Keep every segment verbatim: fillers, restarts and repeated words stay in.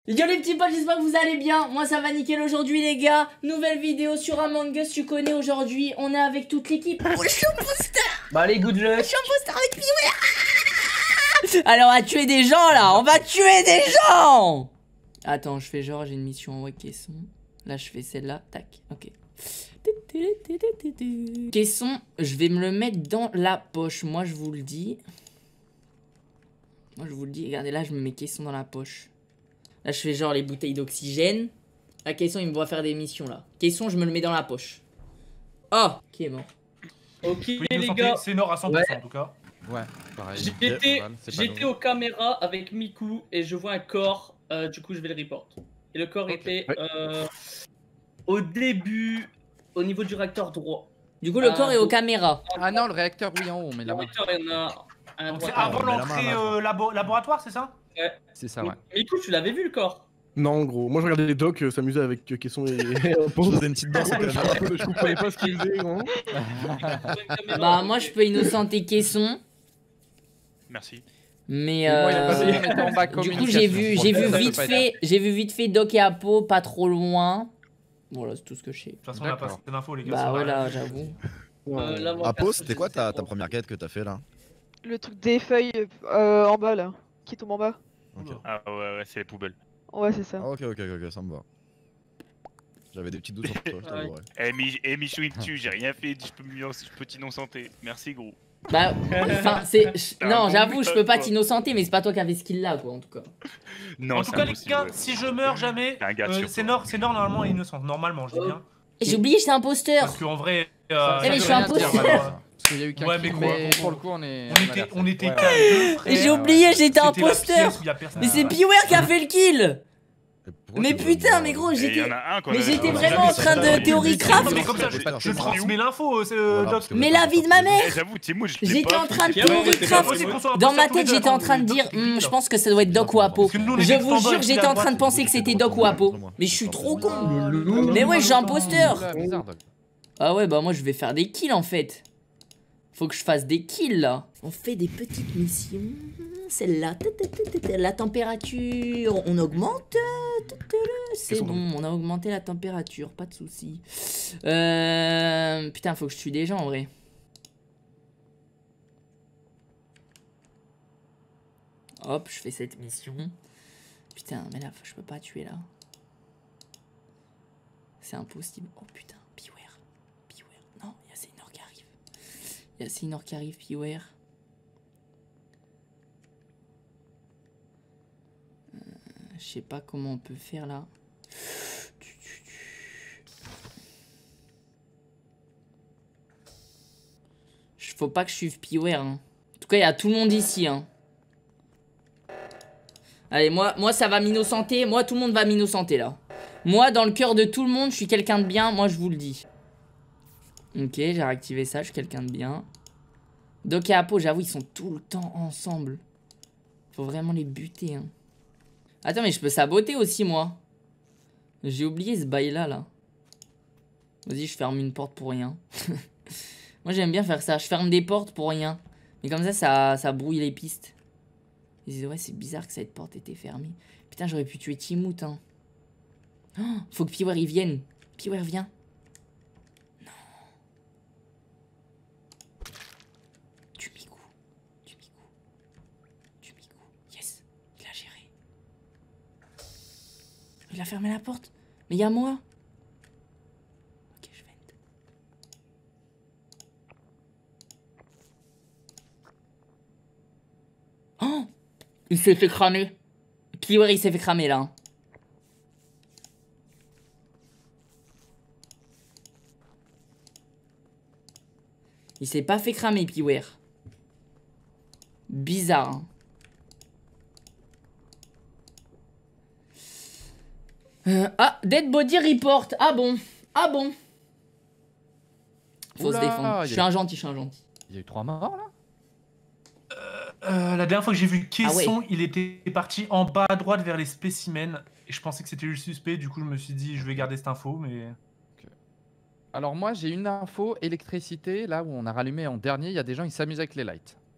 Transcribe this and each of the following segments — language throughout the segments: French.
Yo les petits potes, j'espère que vous allez bien. Moi ça va nickel aujourd'hui les gars. Nouvelle vidéo sur Among Us, tu connais aujourd'hui. On est avec toute l'équipe. Oh, je suis imposteur. Bah allez, good luck. Je suis imposteur avec Piouer. Allez, on va tuer des gens là. On va tuer des gens. Attends, je fais genre j'ai une mission en caisson. Là je fais celle-là. Tac, ok. Caisson, je vais me le mettre dans la poche. Moi je vous le dis. Moi je vous le dis. Regardez là, je me mets caisson dans la poche. Là, je fais genre les bouteilles d'oxygène. La caisson, il me voit faire des missions là. Caisson, je me le mets dans la poche. Oh, qui est mort? Ok, oui, les gars. C'est Nord à cent pour cent ouais. en tout cas. Ouais, pareil. J'étais j'étais aux caméras avec Miku et je vois un corps. Euh, du coup, je vais le report. Et le corps okay. était euh, au début, au niveau du réacteur droit. Du coup, le euh, corps est aux caméras. Ah non, le réacteur, oui, en haut, mais le là-bas. réacteur, il y en a un Donc droit. c'est avant l'entrée euh, labo laboratoire, c'est ça? Ouais. C'est ça, ouais. Miku, tu l'avais vu le corps? Non, gros, moi je regardais les docs euh, s'amuser avec euh, Caisson et. Je faisais une petite danse. Je comprenais pas ce qu'ils faisaient, gros. Bah, moi je peux innocenter Caisson. Merci. Mais euh, du coup j'ai vu, j'ai vu vite fait, j'ai vu vite fait Doc et Apo pas trop loin. Voilà, c'est tout ce que je sais. De toute façon, on a pas assez d'infos, les gars. Bah voilà, j'avoue. Euh, Apo, c'était quoi ta, ta première quête que t'as fait là? Le truc des feuilles euh, en bas là, qui tombe en bas. Okay. Ah ouais, ouais, c'est les poubelles. Ouais, c'est ça. Ah, ok, ok, ok, ça me va. J'avais des petits doutes sur toi, je t'avouerai. Eh, Mich eh, Michou, il me tue, j'ai rien fait, je peux, je peux t'innocenter. Merci, gros. Bah, enfin, c'est. Non, j'avoue, je peux pas t'innocenter, mais c'est pas toi qui avais ce kill là, quoi, en tout cas. Non, en tout cas, les gars, si je meurs jamais, euh, c'est Nord, c'est Nord normalement innocent. Normalement, je dis bien. J'ai oublié, j'étais imposteur. Parce qu'en vrai. Euh, eh, mais je suis imposteur. Parce qu'il y a eu qu'un ouais, kill, mais, mais pour le coup, on est. On était, on était ouais, ouais. Et j'ai oublié, j'étais imposteur. Mais c'est Piouer qui a fait le kill. Mais putain, mais gros, j'étais. Mais j'étais vraiment en train de théorie craft. Mais comme ça, je, je transmets l'info, Doc. Mais la vie de ma mère. Eh, j'étais en train de théorie craft. Dans ma tête, j'étais en train de dire, hm, je pense que ça doit être Doc ou Apo. Je vous jure, j'étais en train de penser que c'était Doc ou Apo. Mais je suis trop con. Mais ouais, je suis imposteur. Ah ouais, bah moi je vais faire des kills en fait. Faut que je fasse des kills là. On fait des petites missions. Celle-là, la température, on augmente. C'est bon, on a augmenté la température, pas de soucis. Euh... Putain, faut que je tue des gens en vrai. Hop, je fais cette mission. Putain, mais là, je peux pas tuer là. C'est impossible. Oh putain, Piouer. Piouer. Non, il y a Seinor qui arrive. Il y a Seinor qui arrive, Piouer. Je sais pas comment on peut faire là. Faut pas que je suive Piouer. Hein. En tout cas, il y a tout le monde ici. Hein. Allez, moi, moi ça va m'innocenter. Moi, tout le monde va m'innocenter là. Moi, dans le cœur de tout le monde, je suis quelqu'un de bien. Moi, je vous le dis. Ok, j'ai réactivé ça. Je suis quelqu'un de bien. Doc et Apo, j'avoue, ils sont tout le temps ensemble. Faut vraiment les buter. Hein. Attends, mais je peux saboter aussi, moi. J'ai oublié ce bail-là, là. Vas-y, je ferme une porte pour rien. Moi, j'aime bien faire ça. Je ferme des portes pour rien. Mais comme ça, ça, ça brouille les pistes. Ils disent, ouais, c'est bizarre que cette porte était fermée. Putain, j'aurais pu tuer Timout, hein. Oh, faut que Piouer, il vienne. Piouer, viens. Non. Tu Miku. Tu Miku. Tu Miku. Yes. Il a géré. Il a fermé la porte. Mais il y a moi. Ok, je vente. Oh, il s'est fait cramer. Piouer, il s'est fait cramer là. Il s'est pas fait cramer, Piouer. Bizarre. Hein. Euh, ah, Dead Body Report. Ah bon. Ah bon. Faut Oula, se défendre. Je suis un gentil, je suis un gentil. Il y a eu trois morts là euh, euh, La dernière fois que j'ai vu Caisson, ah ouais. il était parti en bas à droite vers les spécimens. Et je pensais que c'était lui le suspect. Du coup, je me suis dit, je vais garder cette info. Mais. Okay. Alors, moi, j'ai une info électricité. Là où on a rallumé en dernier, il y a des gens qui s'amusent avec les lights.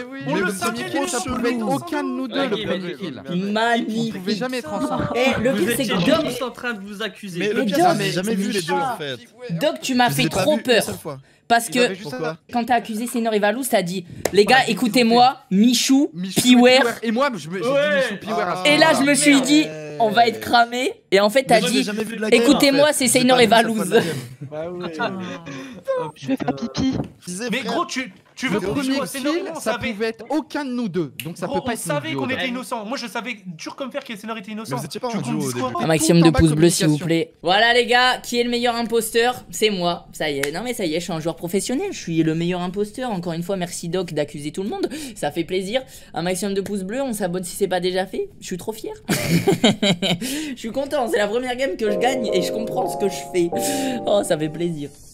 oui, On mais le le savait, premier kill, ça chelou. pouvait être aucun de nous deux, Ouais, le il premier est- kill. Il On magnifique. pouvait jamais être ensemble. Eh, le Vous pire, c'est étiez que tous Doc, en train de vous accuser. Mais le Mais pire, Doc, c'est que j'ai jamais vu les deux en fait. Doc, tu m'as Je fait les ai pas trop vus une peur. seule fois. Parce Ils que avaient juste Pourquoi ça. quand t'as accusé Senor et Valous, t'as dit les gars, Ouais, j'ai écoutez-moi, Michou, Michou et Piwer. Piwer. Et moi, je me- j'ai dit Ouais. Michou Piwer à ce Et là, je moment-là. me suis dit, on va être cramé. Et en fait, t'as Mais moi, j'ai dit, jamais vu de la game, écoutez-moi, en fait. c'est J'ai Senor pas et vu chaque Valous. fois de la game. Bah ouais. Je vais faire pipi. Je disais, Mais frère, gros, tu, Tu veux Le qu'on premier joue au scénario, kill, on ça savait- pouvait être aucun de nous deux. Donc ça Gros, peut pas on être nous savait deux, qu'on Audrey. était innocents. Moi, je savais dur comme fer qu'Elsenor était innocent. Mais vous étiez pas Tu en veux qu'on duo au dise quoi début. Un maximum Tout de en bas pouces bleus s'il vous communication. plaît. Voilà les gars, qui est le meilleur imposteur? C'est moi. Ça y est, non mais ça y est, je suis un joueur professionnel, je suis le meilleur imposteur. Encore une fois, merci Doc d'accuser tout le monde. Ça fait plaisir. Un maximum de pouces bleus, on s'abonne si c'est pas déjà fait. Je suis trop fier. Je suis content, c'est la première game que je gagne et je comprends ce que je fais. Oh, ça fait plaisir.